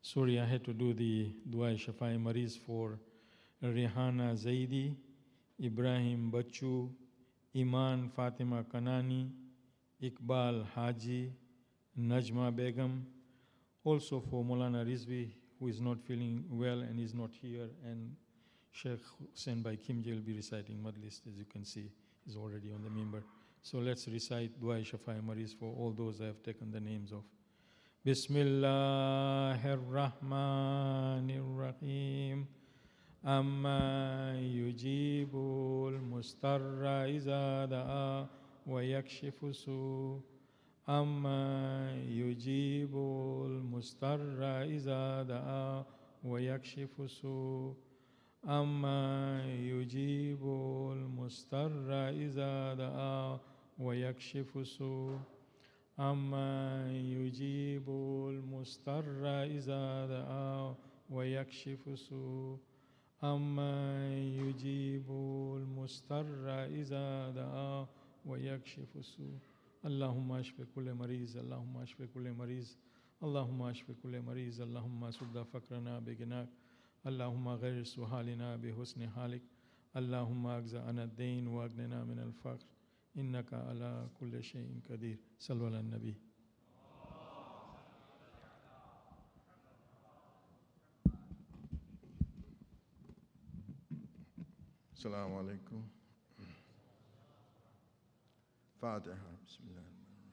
Sorry, I had to do the Dua Shafai Mariz for Rehana Zaidi, Ibrahim Bachu, Iman Fatima Kanani, Iqbal Haji, Najma Begum, also for Maulana Rizvi, who is not feeling well and is not here, and Sheikh Hussein by Khimji will be reciting Majlis, as you can see, is already on the member. So let's recite Dua Shafai Mariz for all those I have taken the names of. Bismillahir Rahmanir Rahim. Amma yujibul mustarra iza da'a wa yakshifu su. Amma yujibul mustarra iza da'a wa yakshifu su. Amma yujibul mustarra iza da'a wa yakshifu su. Amma yujibul mustarra iza da'a wa yakshifu su. Amma yujibul mustarra iza da'a wa yakshifu su. Allahumma ashfi kulli mariz, Allahumma ashfi kulli mariz, Allahumma ashfi kulli mariz, Allahumma sudda fakrana biginak, Allahumma ghair suhalina bi husni halik, Allahumma agza ana ad-dain wa agnina min al-faqr, innaka ala kulli shay'in qadir. Sallu ala nabi. Assalamu alaikum. Fatiha. Bismillah.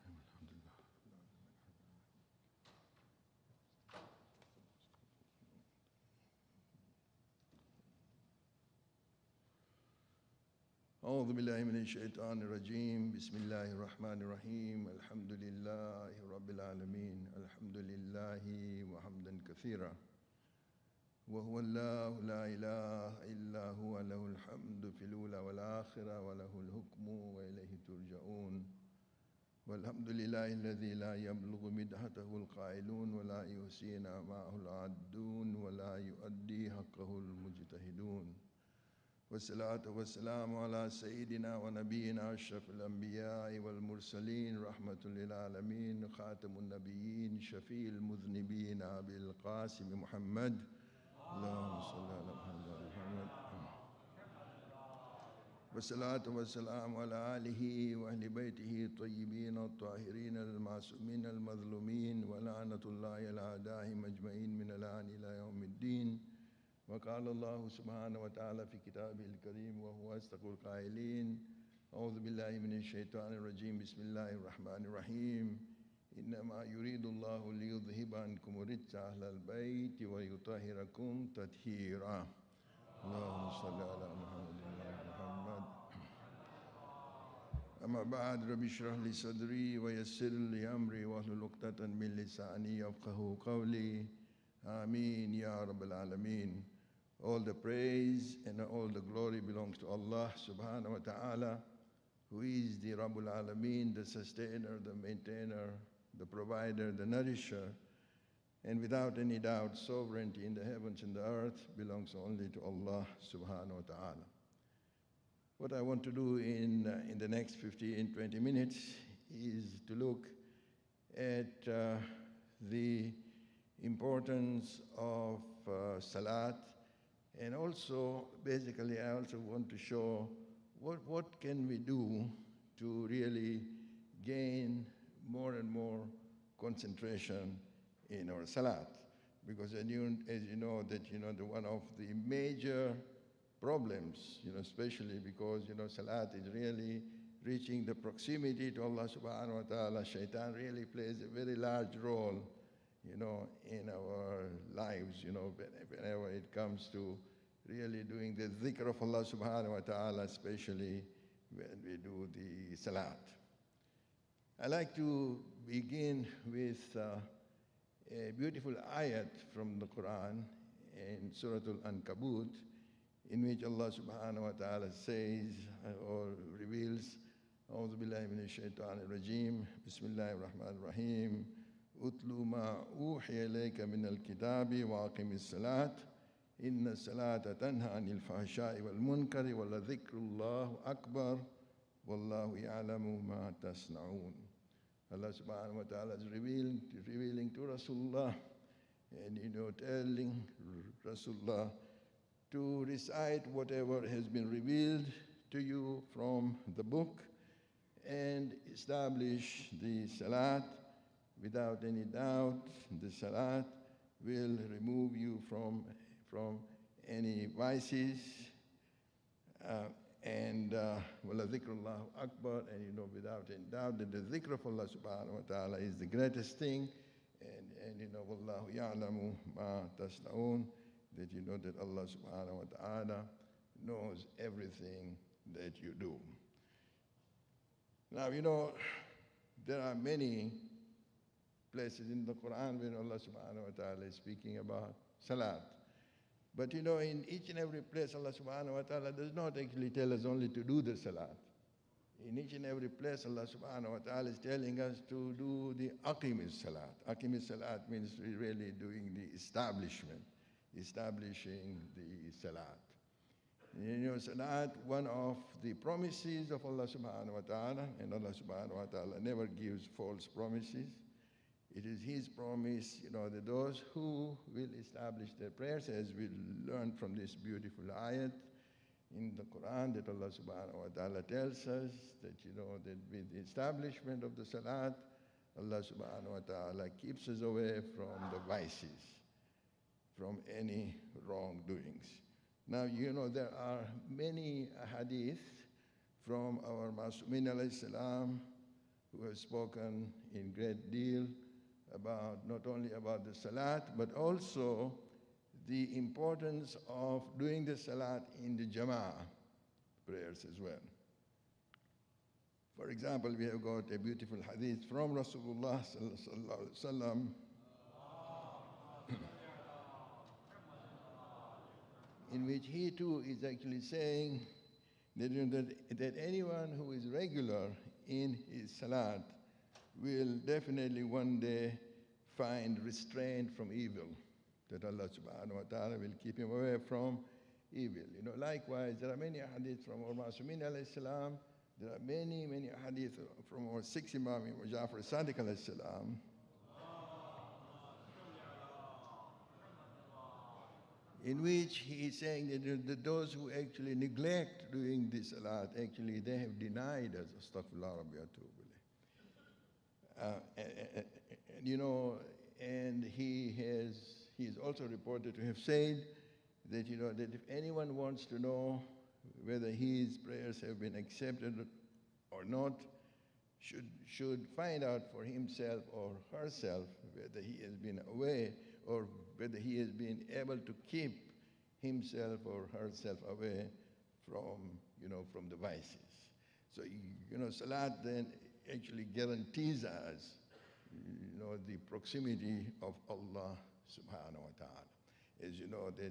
أعوذ بالله من الشيطان الرجيم بسم الله الرحمن الرحيم الحمد لله رب العالمين الحمد لله وحمدا كثيرا وهو الله لا إله إلا هو له الحمد في الأولى والآخرة وله الحكم وإليه ترجعون والحمد لله الذي لا يبلغ مدحته القائلون ولا يحصي نعماءه العادون ولا يؤدي حقه المجتهدون والصلاة والسلام على سيدنا ونبينا أشرف الأنبياء والمرسلين رحمة للعالمين خاتم النبيين شفيع المذنبين أبي القاسم محمد اللهم صل على محمد والصلاة والسلام على آله وأهل بيته الطيبين الطاهرين المعصومين المظلومين ولعنة الله على أعدائهم أجمعين من الآن إلى يوم الدين. وقال الله سبحانه وتعالى في كتابه الكريم وهو أصدق القائلين أعوذ بالله من الشيطان الرجيم بسم الله الرحمن الرحيم إنما يريد الله ليذهب عنكم الرجس أهل البيت ويطهركم تطهيرا. اللهم صل على محمد أما بعد رب اشرح لي صدري ويسر لي أمري واحلل عقدة من لساني يفقهوا قولي آمين يا رب العالمين. All the praise and all the glory belongs to Allah subhanahu wa ta'ala, who is the Rabbul Alameen, the sustainer, the maintainer, the provider, the nourisher. And without any doubt, sovereignty in the heavens and the earth belongs only to Allah subhanahu wa ta'ala. What I want to do in the next 15, 20 minutes is to look at the importance of Salaat, and also, basically, I also want to show what can we do to really gain more and more concentration in our Salat. Because as you know, one of the major problems, especially because, Salat is really reaching the proximity to Allah subhanahu wa ta'ala. Shaitan really plays a very large role, in our lives, whenever it comes to really doing the dhikr of Allah subhanahu wa ta'ala, especially when we do the Salat. I like to begin with a beautiful ayat from the Quran in Surah Al-Ankabut, in which Allah subhanahu wa ta'ala says or reveals, أعوذ بالله من الشيطان الرجيم بسم الله الرحمن الرحيم أتلو ما أوحي إليك من الكتاب وأقم الصلاة إن الصلاة تنهى عن الفحشاء والمنكر ولذكر الله أكبر والله يعلم ما تصنعون. Allah subhanahu wa ta'ala is revealing to Rasulullah and, telling Rasulullah to recite whatever has been revealed to you from the book and establish the Salaat. Without any doubt, the Salaat will remove you from any vices. Wala dhikrullah akbar, and without any doubt that the dhikr of Allah subhanahu wa ta'ala is the greatest thing, and wallahu ya'lamu ma tasna'un, that that Allah subhanahu wa ta'ala knows everything that you do. Now, there are many places in the Quran where Allah subhanahu wa ta'ala is speaking about Salat. But in each and every place, Allah subhanahu wa ta'ala does not actually tell us only to do the Salat. In each and every place, Allah subhanahu wa ta'ala is telling us to do the Aqimis Salat. Aqimis Salat means really doing the establishing the Salat. Salat, one of the promises of Allah subhanahu wa ta'ala, and Allah subhanahu wa ta'ala never gives false promises. It is His promise, that those who will establish their prayers, as we learn from this beautiful ayat in the Quran, that Allah subhanahu wa ta'ala tells us that, that with the establishment of the Salat, Allah subhanahu wa ta'ala keeps us away from the vices, from any wrongdoings. Now, there are many hadith from our Masumin alayhi salam who have spoken in great deal about not only about the Salat, but also the importance of doing the Salat in the Jama'ah prayers as well. For example, we have got a beautiful hadith from Rasulullah sallallahu alaihi wasallam in which he too is actually saying that anyone who is regular in his Salat will definitely one day find restraint from evil, that Allah subhanahu wa ta'ala will keep him away from evil. Likewise, there are many hadiths from our Masumin alayhi salam, there are many hadiths from our sixth Imam, Jaffari Sadiq alayhi salam, in which he is saying that those who actually neglect doing this Salat, actually they have denied us, astaghfirullah rabbi atubu ilayh. And he is also reported to have said that, that if anyone wants to know whether his prayers have been accepted or not, should find out for himself or herself whether he has been away or whether he has been able to keep himself or herself away from the vices. So, Salat then actually guarantees us, the proximity of Allah subhanahu wa ta'ala. As you know, that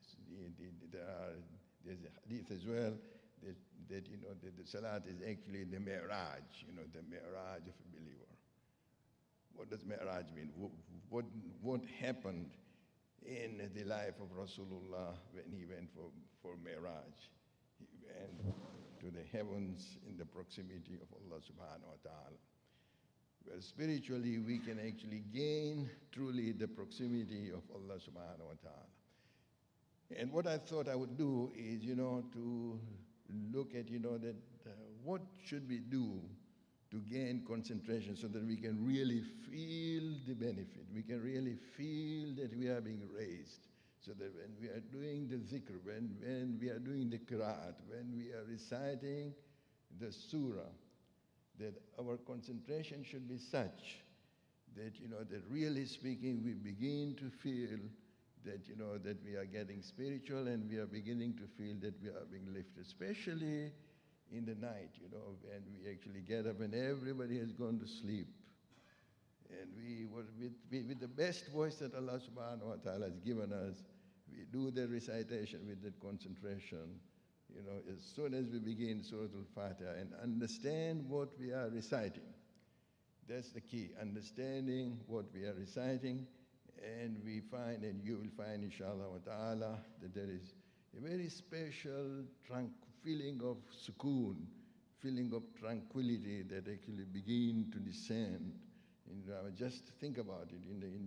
there's a hadith as well, that the Salat is actually the Mi'raj, the Mi'raj of a believer. What does Mi'raj mean? What happened in the life of Rasulullah when he went for Mi'raj? He went to the heavens in the proximity of Allah subhanahu wa ta'ala, where spiritually we can actually gain truly the proximity of Allah subhanahu wa ta'ala. And what I thought I would do is, to look at, that what should we do to gain concentration so that we can really feel the benefit. We can really feel that we are being raised. So that when we are doing the zikr, when we are doing the qira'at, when we are reciting the surah, that our concentration should be such that, that really speaking, we begin to feel that, that we are getting spiritual and we are beginning to feel that we are being lifted, especially in the night, when we actually get up and everybody has gone to sleep. And we were with the best voice that Allah subhanahu wa ta'ala has given us, we do the recitation with that concentration, as soon as we begin Surah Al-Fatiha and understand what we are reciting. That's the key, understanding what we are reciting, and we find, and you will find, inshallah wa ta'ala, that there is a very special feeling of sukoon, feeling of tranquility that actually begin to descend. Just think about it,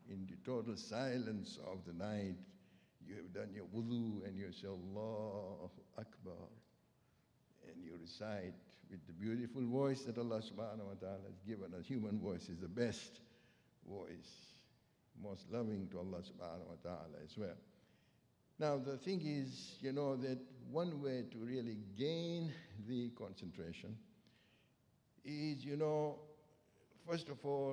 in the total silence of the night, you have done your wudu and you say Allahu Akbar, and you recite with the beautiful voice that Allah subhanahu wa ta'ala has given us. Human voice is the best voice, most loving to Allah subhanahu wa ta'ala as well. Now the thing is, that one way to really gain the concentration is, first of all,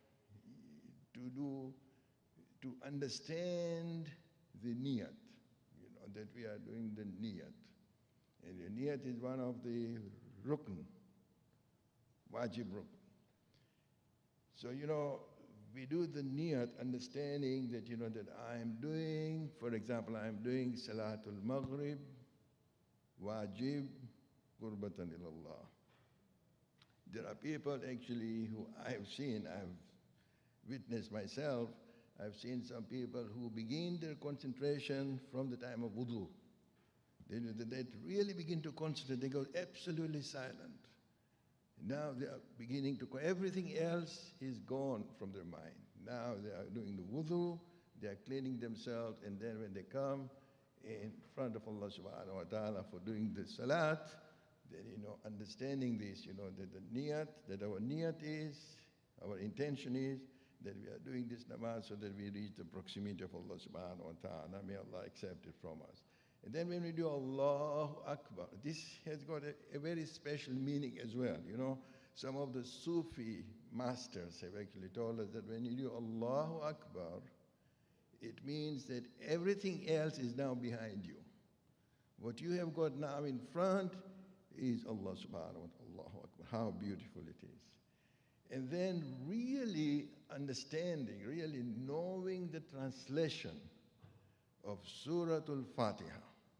to understand the niyat, that we are doing the niyat. And the niyat is one of the rukn, wajib rukn. So, we do the niyat understanding that, that I'm doing, for example, I'm doing Salatul Maghrib, wajib, qurbatan ilallah. There are people actually who I've witnessed myself. I've seen some people who begin their concentration from the time of wudu. They really begin to concentrate. They go absolutely silent. Now they are beginning to, everything else is gone from their mind. Now they are doing the wudu, they are cleaning themselves, and then when they come in front of Allah subhanahu wa ta'ala for doing the salat, then, understanding this, that the niyat, that our niyat is, our intention is, that we are doing this namaz so that we reach the proximity of Allah subhanahu wa ta'ala. May Allah accept it from us. And then when we do Allahu Akbar, this has got a very special meaning as well. Some of the Sufi masters have actually told us that when you do Allahu Akbar, it means that everything else is now behind you. What you have got now in front is Allah subhanahu wa ta'ala. Allahu Akbar. How beautiful it is. And then really understanding, really knowing the translation of Surah Al-Fatiha.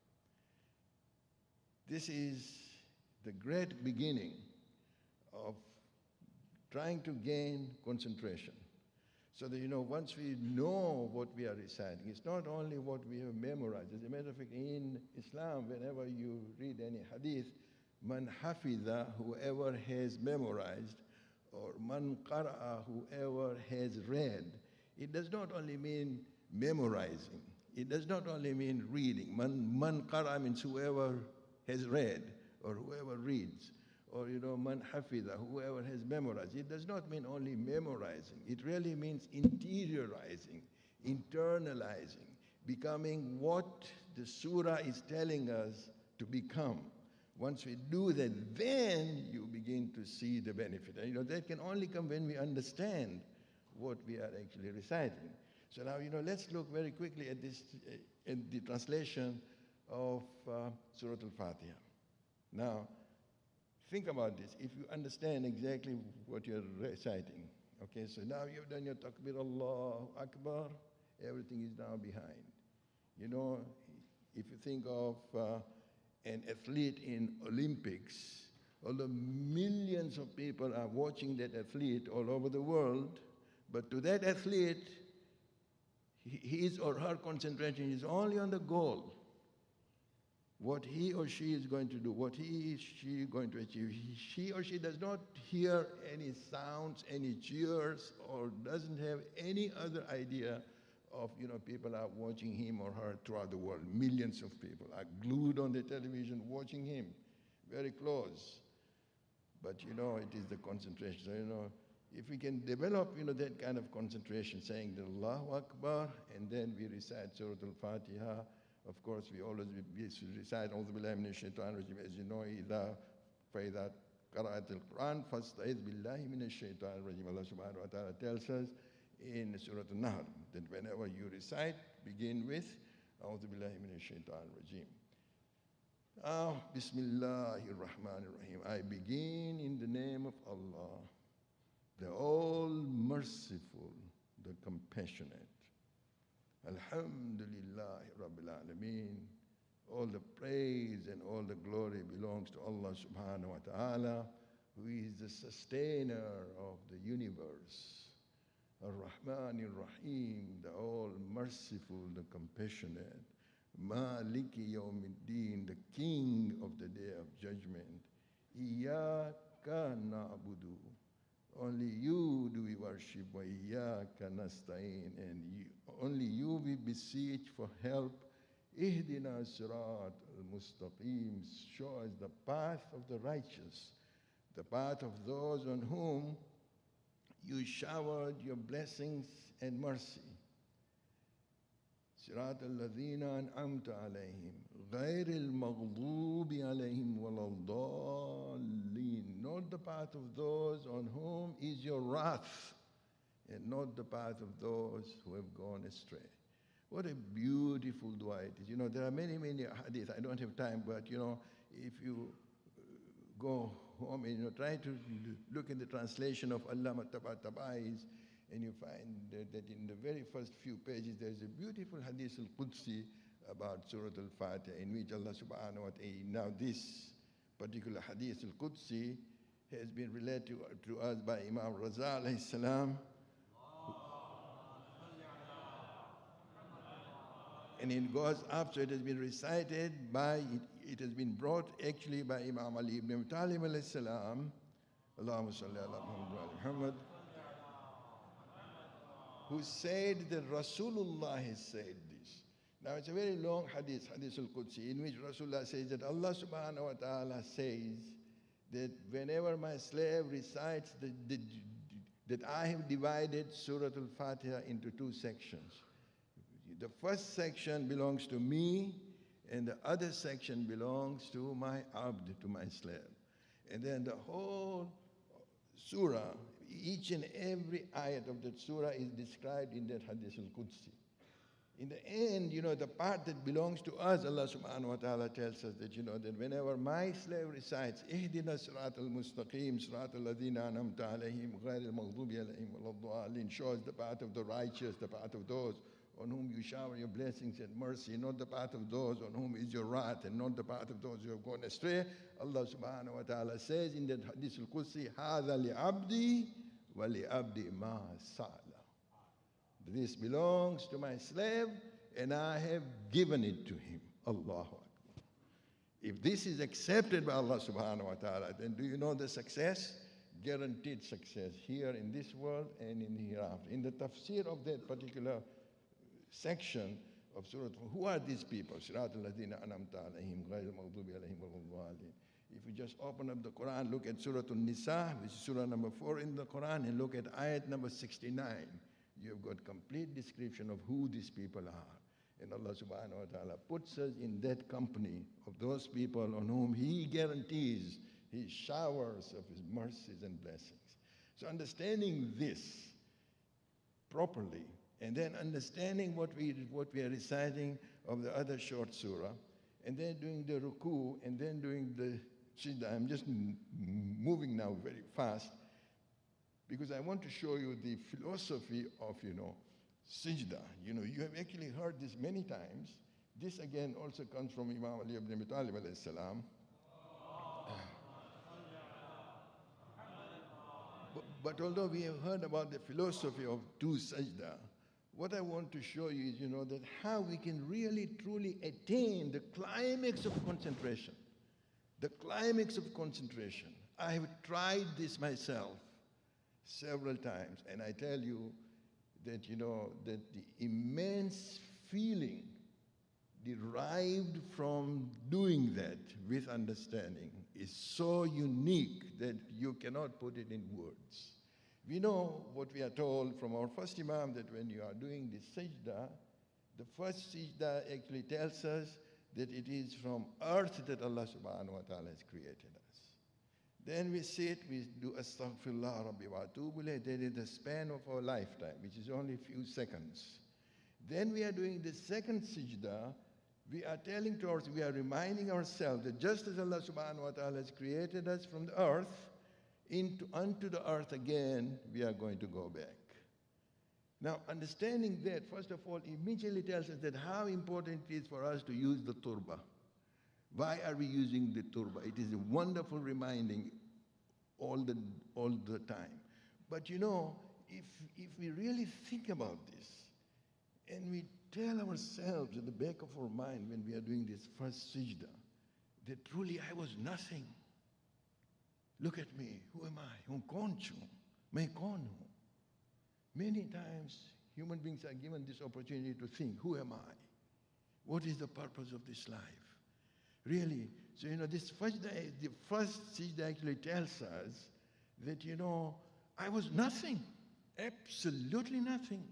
This is the great beginning of trying to gain concentration. So that, once we know what we are reciting, it's not only what we have memorized. As a matter of fact, in Islam, whenever you read any hadith, man hafidha, whoever has memorized, or man qara'a, whoever has read, it does not only mean memorizing. It does not only mean reading. Man qara'a means whoever has read, or whoever reads, or man hafidha, whoever has memorized. It does not mean only memorizing. It really means interiorizing, internalizing, becoming what the surah is telling us to become. Once we do that, then you begin to see the benefit. And that can only come when we understand what we are actually reciting. So now, let's look very quickly at this, at the translation of Surah Al-Fatiha. Now, think about this. If you understand exactly what you're reciting, okay, so now you've done your takbir, Allahu Akbar, everything is now behind. If you think of an athlete in Olympics, although millions of people are watching that athlete all over the world, but to that athlete, his or her concentration is only on the goal. What he or she is going to do, what he or she is going to achieve. She or she does not hear any sounds, any cheers, or doesn't have any other idea of, people are watching him or her throughout the world. Millions of people are glued on the television watching him very close. But, it is the concentration. So, if we can develop, that kind of concentration, saying the Allahu Akbar, and then we recite Surah Al-Fatiha. Of course, we always recite A'udhu Billahi Minash Shaitanir Rajim. As you know, فَإِذَا قَرَأَتِ الْقُرْآنَ فَاسْتَعِذْ بِاللَّهِ مِنَ الشَّيْطَانِ الرَّجِيمِ. Allah subhanahu wa ta'ala tells us in Surah Al-Nahl that whenever you recite, begin with A'udhu Billahi Minash Shaitanir Rajim. Bismillahir Rahmanir Rahim. I begin in the name of Allah, the all-merciful, the compassionate. Alhamdulillah Rabbil Alameen. All the praise and all the glory belongs to Allah subhanahu wa ta'ala, who is the sustainer of the universe. Ar-Rahman Ar-Rahim, the all-merciful, the compassionate. Maliki Yawmiddin, the king of the day of judgment. Iyaka na'budu. Only you do we worship, وَإِيَّاكَ نَسْتَعِينُ, and only you we beseech for help. Ihdina sirat al-mustaqim, show us the path of the righteous, the path of those on whom you showered your blessings and mercy. Sirat al-ladhina an'amta alayhim, غير المغضوب عليهم ولا الضالين, not the path of those on whom is your wrath, and not the path of those who have gone astray. What a beautiful dua it is. You know, there are many, many hadith. I don't have time, but you know, if you go home and try to look in the translation of Allama Tabatabai, and you find that in the very first few pages there's a beautiful hadith al-Qudsi about Surah Al-Fatiha, in which Allah subhanahu wa ta'ala, now this particular hadith al-Qudsi has been related to us by Imam Raza alayhi salam, and it goes up, so it has been recited by, it has been brought actually by Imam Ali ibn Abi Talib alayhi salam, Allahumma salli ala Muhammad wa ala Muhammad, who said that Rasulullah has said this. Now it's a very long hadith, hadith al-Qudsi, in which Rasulullah says that Allah subhanahu wa ta'ala says that whenever my slave recites that I have divided Surah Al-Fatiha into two sections. The first section belongs to me, and the other section belongs to my abd, to my slave. And then the whole surah, each and every ayat of that surah is described in that hadith al-Qudsi. In the end, you know, the part that belongs to us, Allah subhanahu wa ta'ala tells us that, you know, that whenever my slave recites, Ihdina sirat al-mustaqim, sirat al-ladhina an'amta alayhim, ghayr al-maghdubi alayhim wal-dhalin, shows the path of the righteous, the path of those on whom you shower your blessings and mercy, not the path of those on whom is your wrath, and not the path of those who have gone astray. Allah subhanahu wa ta'ala says in that hadith al-Qudsi, هَذَا لِعَبْدِي وَلِعَبْدِي مَا سَأَلَ. This belongs to my slave, and I have given it to him. Allahu Akbar. If this is accepted by Allah subhanahu wa ta'ala, then do you know the success? Guaranteed success here in this world and in the hereafter. In the tafsir of that particular section of Surah, who are these people? Sirat al-ladhina an'amta alayhim, ghayr al-maghdubi alayhim wal-dhalin. If you just open up the Quran, look at Surah An-Nisa, which is Surah number 4 in the Quran, and look at ayat number 69. You have got complete description of who these people are. And Allah subhanahu wa ta'ala puts us in that company of those people on whom He guarantees His showers of His mercies and blessings. So understanding this properly, and then understanding what we are reciting of the other short surah, and then doing the ruku, and then doing the sajdah. I'm just moving now very fast, because I want to show you the philosophy of, you know, sajdah. You know, you have actually heard this many times. This again also comes from Imam Ali ibn Abi Talib alayhi salam. But although we have heard about the philosophy of two sajdah, what I want to show you is, you know, that how we can really truly attain the climax of concentration. The climax of concentration. I have tried this myself several times, and I tell you that, you know, that the immense feeling derived from doing that with understanding is so unique that you cannot put it in words. We know what we are told from our first Imam, that when you are doing the sajdah, the first sajdah actually tells us that it is from earth that Allah subhanahu wa ta'ala has created us. Then we sit, we do astaghfirullah rabbi wa atubu ilayh. That is the span of our lifetime, which is only a few seconds. Then we are doing the second sajdah. We are telling to ourselves, we are reminding ourselves that just as Allah subhanahu wa ta'ala has created us from the earth, unto the earth again, we are going to go back. Now, understanding that, first of all, immediately tells us that how important it is for us to use the turba. Why are we using the turba? It is a wonderful reminding all the time. But you know, if we really think about this, and we tell ourselves at the back of our mind when we are doing this first sajdah, that truly I was nothing. Look at me, who am I? Kaun chu? मैं कौन हूँ? Many times human beings are given this opportunity to think, who am I? What is the purpose of this life? Really, so this Sajdah, the first Sajdah actually tells us that, I was nothing, absolutely nothing.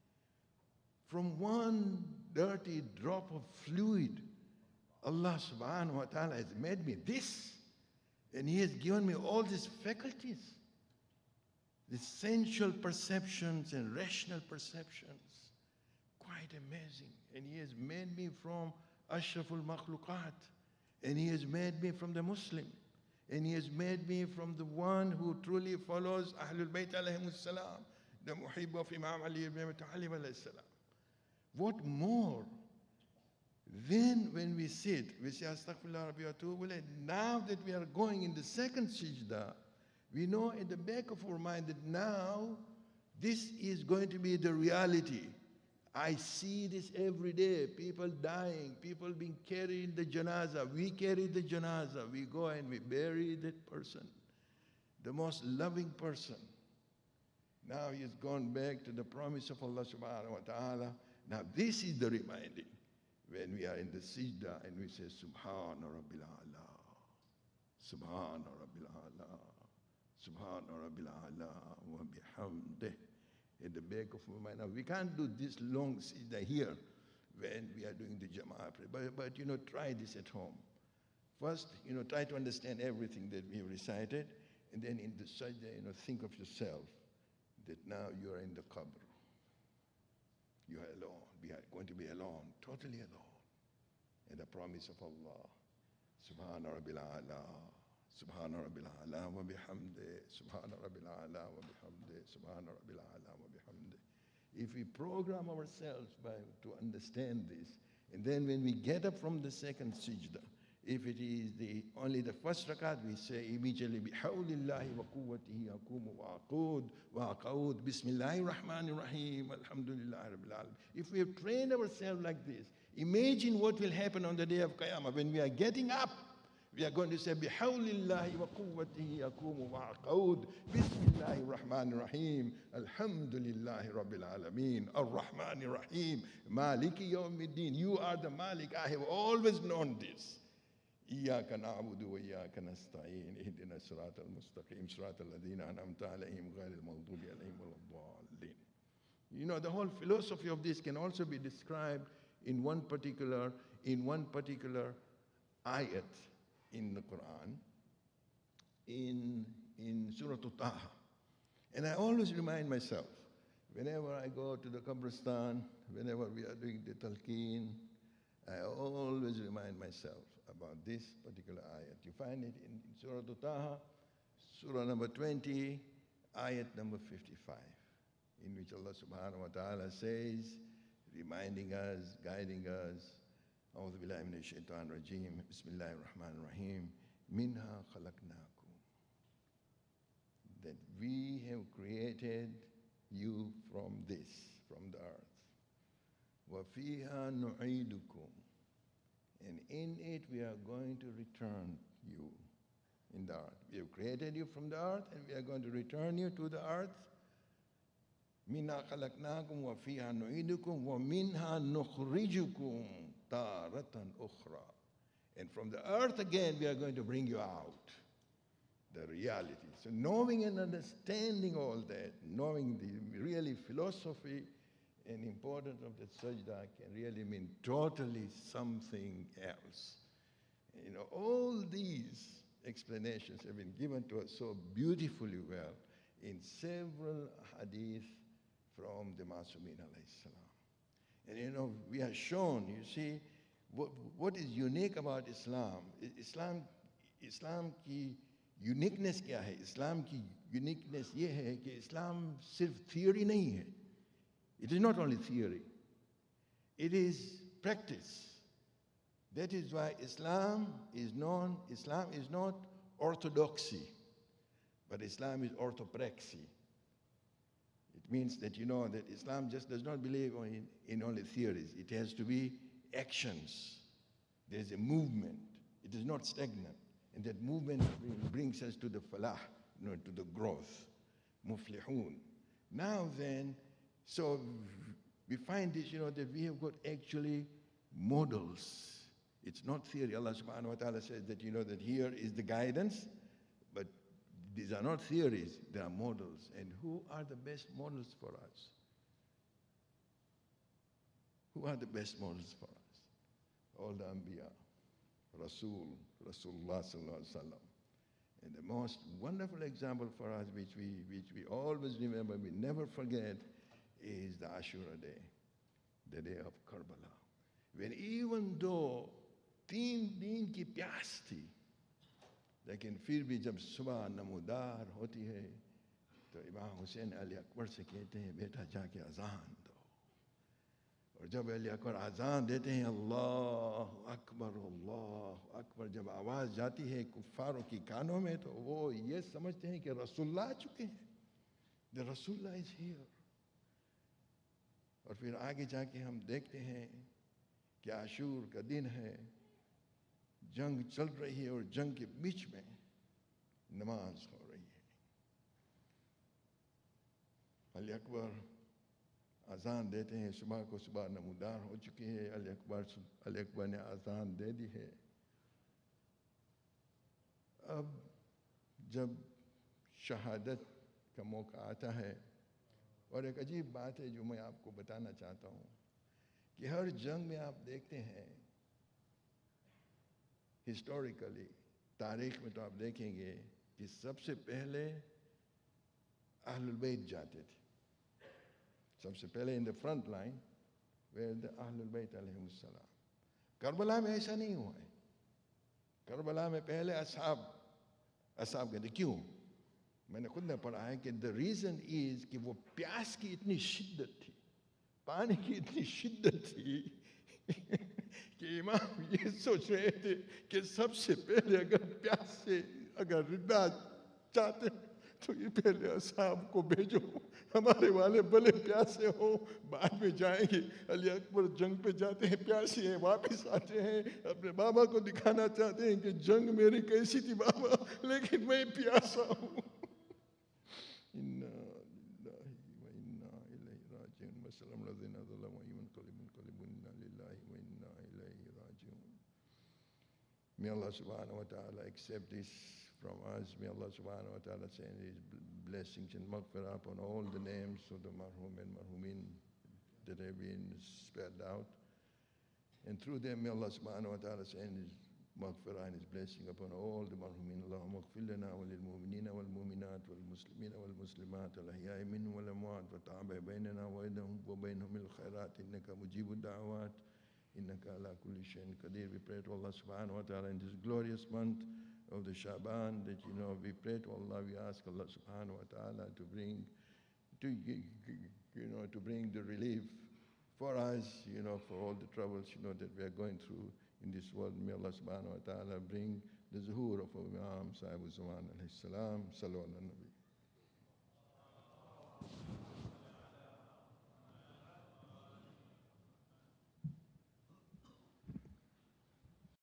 From one dirty drop of fluid, Allah subhanahu wa ta'ala has made me this, and He has given me all these faculties, these sensual perceptions and rational perceptions. Quite amazing. And He has made me from Ashraful Makhluqat, and He has made me from the Muslim, and He has made me from the one who truly follows Ahlul Bayt alayhimus salam, the Muhib of Imam Ali ibn Abi Talib alayhi salam. What more? Then when we sit, we say, Astaghfirullah Rabbi wa atubu ilayh. Now that we are going in the second Sajdah, we know in the back of our mind that now this is going to be the reality. I see this every day, people dying, people being carried in the janazah. We carry the janazah. We go and we bury that person, the most loving person. Now he has gone back to the promise of Allah subhanahu wa ta'ala. Now this is the reminding when we are in the Sajdah and we say, Subhana Rabbil A'la, Subhana Rabbil A'la, Subhana Rabbil A'la, wa bihamdih. In the back of my mind. Now, we can't do this long Sajdah here when we are doing the Jama'ah prayer, but try this at home. First, try to understand everything that we have recited, and then in the Sajdah, think of yourself that now you are in the qabr. You are alone. We are going to be alone, totally alone. And the promise of Allah, Subhana Rabbil A'la, Subhana Rabbil A'la wa bihamdi, Subhana Rabbil A'la wa bihamdi, Subhana Rabbil A'la wa bihamdi. If we program ourselves to understand this, and then when we get up from the second Sajdah, if it is only the first rakat, we say immediately, Bihawlillahi wa quwwatihi akumu wa aqud wa aqaud, Bismillahir Rahmanir Rahim, Alhamdulillahi Rabbil Alamin. If we have trained ourselves like this, imagine what will happen on the day of Qiyamah. When we are getting up, we are going to say, Bihawlillahi wa quwwatihi akumu wa aqaud, Bismillahir Rahmanir Rahim, Alhamdulillahi Rabbil Alamin, Ar-Rahmanir Rahim, Maliki Yawmiddin. You are the Malik. I have always known this. إياك نعبد وإياك نستعين اهدنا الصراط المستقيم صراط الذين أنعمت عليهم غير المغضوب عليهم ولا الضالين. The whole philosophy of this can also be described in one particular ayat in the Quran, in Surah Taha. And I always remind myself, whenever I go to the Qabristan, whenever we are doing the talqeen, I always remind myself about this particular ayat. You find it in Surah Taha, Surah number 20, ayat number 55, in which Allah subhanahu wa ta'ala says, reminding us, guiding us, أعوذ بالله من الشيطان الرجيم بسم الله الرحمن الرحيم منها خلقناكم, that we have created you from this, from the earth. وَفِيهَا نُعِيدُكُمْ, and in it we are going to return you in the earth. We have created you from the earth, and we are going to return you to the earth. مِنَّا خَلَقْنَاكُمْ وَفِيهَا نُعِيدُكُمْ وَمِنْهَا نُخْرِجُكُمْ تَارَةً أُخْرَى. And from the earth again we are going to bring you out, the reality. So knowing and understanding all that, knowing the really philosophy and importance of the Sajdah can really mean totally something else. All these explanations have been given to us so beautifully well in several hadith from the Masumin alayhi salam. And we are shown, you see, what is unique about Islam. Islam की uniqueness क्या है? Islam की uniqueness ये है कि Islam सिर्फ theory नहीं है. It is not only theory. It is practice. That is why Islam is not orthodoxy, but Islam is orthopraxy. It means that that Islam just does not believe in only theories. It has to be actions. There is a movement. It is not stagnant. And that movement brings us to the falah, to the growth. muflihun. Now then, so we find this, that we have got actually models. It's not theory. Allah subhanahu wa ta'ala says that, that here is the guidance, but these are not theories, they are models. And who are the best models for us? Who are the best models for us? All the Anbiya, Rasulullah sallallahu alaihi wasallam. And the most wonderful example for us, which we always remember, we never forget, is the Ashura day, the day of Karbala. When even though 3 दिन की प्यास थी, लेकिन फिर भी जब सुबह नमूदार होती है, तो इमाम हुसैन अली अकबर से कहते हैं, बेटा जाके अजान दो। और जब अली अकबर अजान देते हैं, अल्लाह अकबर, जब आवाज़ जाती है कुफ़ारों की कानों में, तो वो ये समझते हैं कि रसूलुल्लाह आ चुके हैं, the रसूलुल्लाह is here। और फिर आगे जाके हम देखते हैं कि आशूर का दिन है, जंग चल रही है और जंग के बीच में नमाज हो रही है। अली अकबर अजान देते हैं, सुबह को सुबह नमूदार हो चुकी है, अली अकबर ने अजान दे दी है। अब जब शहादत का मौका आता है, और एक अजीब बात है जो मैं आपको बताना चाहता हूँ कि हर जंग में आप देखते हैं, हिस्टोरिकली तारीख में तो आप देखेंगे कि सबसे पहले अहलुल बैत जाते थे। सबसे पहले in the front line where the अहलुल बैत अलैहिमुस्सलाम। करबला में ऐसा नहीं हुआ है। करबला में पहले असहाब कहते, क्यों? मैंने खुद ने पढ़ा है कि द रीज़न इज़ कि वो प्यास की इतनी शिद्दत थी, पानी की इतनी शिद्दत थी कि इमाम ये सोच रहे थे कि सबसे पहले अगर प्यास से अगर रिदा चाहते तो ये पहले असहाब को भेजो, हमारे वाले भले प्यासे हो, बाद में जाएंगे। अली अकबर जंग पे जाते हैं, प्यासे हैं, वापस आते हैं, अपने बाबा को दिखाना चाहते हैं कि जंग मेरी कैसी थी बाबा, लेकिन मैं प्यासा हूँ। इन्ना लिल्लाहि व इन्ना इलैहि राजिऊन। वसल्लम लज़ीना ज़लमू यंक़लिबू इन्ना लिल्लाहि व इन्ना इलैहि राजिऊन। May Allah subhanahu wa ta'ala accept this from us. May Allah subhanahu wa ta'ala send His blessings and maghfirah upon all the names of the marhum and marhumin that have been spelled out. And through them, may Allah subhanahu wa ta'ala send His maghfirah and His blessing upon all the marhumin. Allahumma ighfir lana wa lil mu'minina wal mu'minat wal muslimina wal muslimat al ahya'i minhum wal amwat wa ta'abi baynana wa baynahum bil khairat innaka mujibud da'awat. Innaka ala kulli shay'in qadir. We pray to Allah subhanahu wa ta'ala in this glorious month of the Shaban that, we pray to Allah, we ask Allah subhanahu wa ta'ala to bring the relief for us, for all the troubles, that we are going through in this world. May Allah subhanahu wa ta'ala bring the zuhur of Imam Sahib Zaman alayhi salam. Sallallahu alaihi wa sallam.